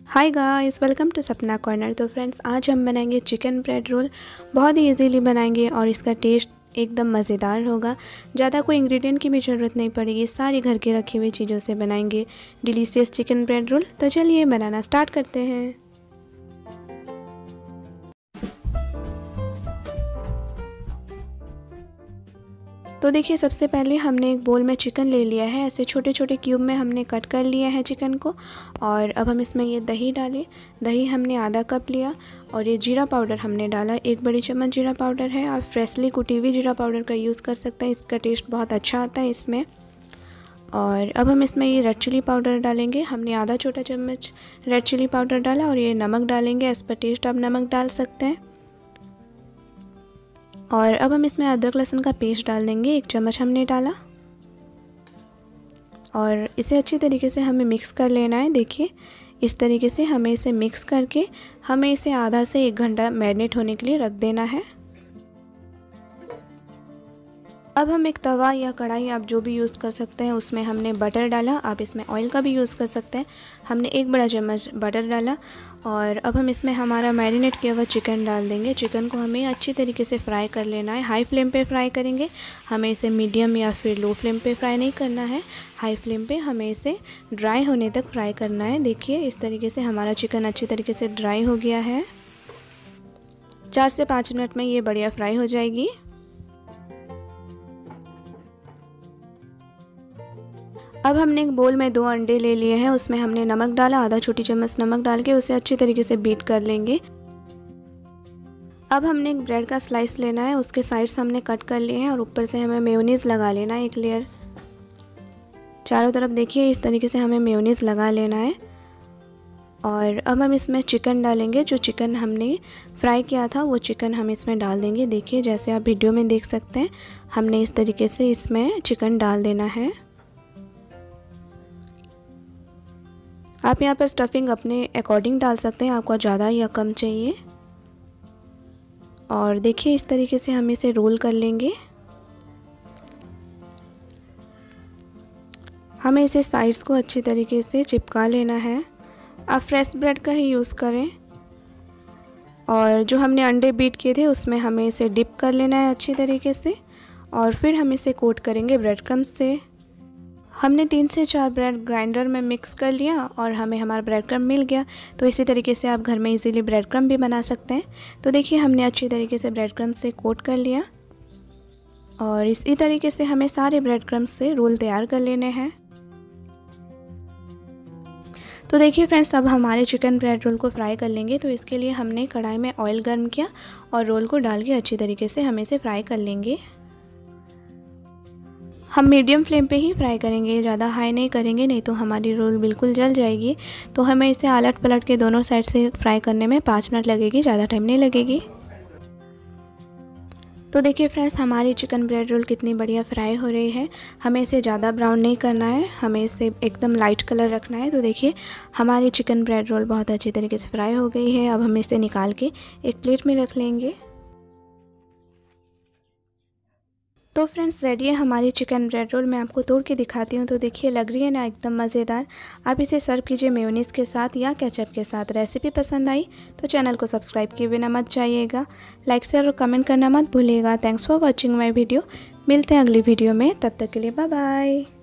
Hi guys, welcome to Sapna corner. तो friends, आज हम बनाएंगे चिकन ब्रेड रोल। बहुत ही इजीली बनाएंगे और इसका टेस्ट एकदम मज़ेदार होगा। ज़्यादा कोई इंग्रेडिएंट की भी ज़रूरत नहीं पड़ेगी, सारी घर के रखी हुई चीज़ों से बनाएंगे डिलीशियस चिकन ब्रेड रोल। तो चलिए बनाना स्टार्ट करते हैं। तो देखिए, सबसे पहले हमने एक बोल में चिकन ले लिया है। ऐसे छोटे छोटे क्यूब में हमने कट कर लिया है चिकन को। और अब हम इसमें ये दही डालें। दही हमने आधा कप लिया। और ये जीरा पाउडर हमने डाला, 1 बड़ी चम्मच जीरा पाउडर है। आप फ्रेशली कुटी हुई जीरा पाउडर का यूज़ कर सकते हैं, इसका टेस्ट बहुत अच्छा आता है इसमें। और अब हम इसमें ये रेड चिली पाउडर डालेंगे। हमने आधा छोटा चम्मच रेड चिली पाउडर डाला। और ये नमक डालेंगे, एज पर टेस्ट आप नमक डाल सकते हैं। और अब हम इसमें अदरक लहसुन का पेस्ट डाल देंगे, 1 चम्मच हमने डाला। और इसे अच्छी तरीके से हमें मिक्स कर लेना है। देखिए, इस तरीके से हमें इसे मिक्स करके हमें इसे आधा से 1 घंटा मैरिनेट होने के लिए रख देना है। अब हम एक तवा या कढ़ाई, आप जो भी यूज़ कर सकते हैं, उसमें हमने बटर डाला। आप इसमें ऑयल का भी यूज़ कर सकते हैं। हमने 1 बड़ा चम्मच बटर डाला। और अब हम इसमें हमारा मैरिनेट किया हुआ चिकन डाल देंगे। चिकन को हमें अच्छी तरीके से फ्राई कर लेना है। हाई फ्लेम पे फ्राई करेंगे, हमें इसे मीडियम या फिर लो फ्लेम पे फ्राई नहीं करना है। हाई फ्लेम पे हमें इसे ड्राई होने तक फ्राई करना है। देखिए, इस तरीके से हमारा चिकन अच्छी तरीके से ड्राई हो गया है। 4 से 5 मिनट में ये बढ़िया फ्राई हो जाएगी। अब हमने एक बोल में 2 अंडे ले लिए हैं। उसमें हमने नमक डाला, आधा छोटी चम्मच नमक डाल के उसे अच्छी तरीके से बीट कर लेंगे। अब हमने एक ब्रेड का स्लाइस लेना है, उसके साइड्स हमने कट कर लिए हैं। और ऊपर से हमें मेयोनीज़ लगा लेना है, 1 लेयर चारों तरफ। देखिए, इस तरीके से हमें मेयोनीज़ लगा लेना है। और अब हम इसमें चिकन डालेंगे। जो चिकन हमने फ्राई किया था वो चिकन हम इसमें डाल देंगे। देखिए, जैसे आप वीडियो में देख सकते हैं, हमने इस तरीके से इसमें चिकन डाल देना है। आप यहाँ पर स्टफिंग अपने अकॉर्डिंग डाल सकते हैं, आपको ज़्यादा या कम चाहिए। और देखिए, इस तरीके से हम इसे रोल कर लेंगे। हमें इसे साइड्स को अच्छी तरीके से चिपका लेना है। आप फ्रेश ब्रेड का ही यूज़ करें। और जो हमने अंडे बीट किए थे उसमें हमें इसे डिप कर लेना है अच्छी तरीके से। और फिर हम इसे कोट करेंगे ब्रेड क्रम्स से। हमने 3 से 4 ब्रेड ग्राइंडर में मिक्स कर लिया और हमें हमारा ब्रेड क्रम्ब मिल गया। तो इसी तरीके से आप घर में इजीली ब्रेड क्रम्ब भी बना सकते हैं। तो देखिए, हमने अच्छी तरीके से ब्रेड क्रम्ब से कोट कर लिया। और इसी तरीके से हमें सारे ब्रेड क्रम्ब से रोल तैयार कर लेने हैं। तो देखिए फ्रेंड्स, अब हमारे चिकन ब्रेड रोल को फ्राई कर लेंगे। तो इसके लिए हमने कढ़ाई में ऑयल गर्म किया और रोल को डाल के अच्छी तरीके से हम इसे फ्राई कर लेंगे। हम मीडियम फ्लेम पे ही फ्राई करेंगे, ज़्यादा हाई नहीं करेंगे, नहीं तो हमारी रोल बिल्कुल जल जाएगी। तो हमें इसे आलट पलट के दोनों साइड से फ्राई करने में 5 मिनट लगेगी, ज़्यादा टाइम नहीं लगेगी। तो देखिए फ्रेंड्स, हमारी चिकन ब्रेड रोल कितनी बढ़िया फ्राई हो रही है। हमें इसे ज़्यादा ब्राउन नहीं करना है, हमें इसे एकदम लाइट कलर रखना है। तो देखिए, हमारी चिकन ब्रेड रोल बहुत अच्छी तरीके से फ्राई हो गई है। अब हम इसे निकाल के एक प्लेट में रख लेंगे। तो फ्रेंड्स, रेडी है हमारी चिकन ब्रेड रोल। मैं आपको तोड़ के दिखाती हूँ। तो देखिए, लग रही है ना एकदम मज़ेदार। आप इसे सर्व कीजिए मेयोनीज़ के साथ या केचप के साथ। रेसिपी पसंद आई तो चैनल को सब्सक्राइब किए बिना मत जाइएगा। लाइक शेयर और कमेंट करना मत भूलिएगा। Thanks for watching my video. मिलते हैं अगली वीडियो में, तब तक के लिए बाय बाय।